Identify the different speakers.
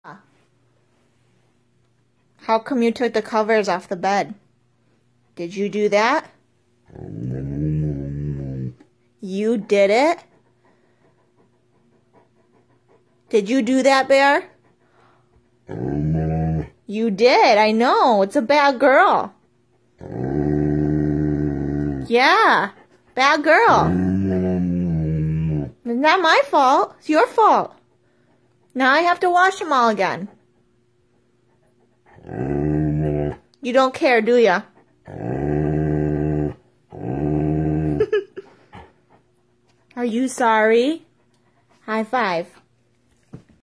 Speaker 1: How come you took the covers off the bed? Did you do that? You did it? Did you do that, Bear? You did, I know. It's a bad girl. Yeah, bad girl. It's not my fault. It's your fault. Now I have to wash them all again. You don't care, do ya? Are you sorry? High five.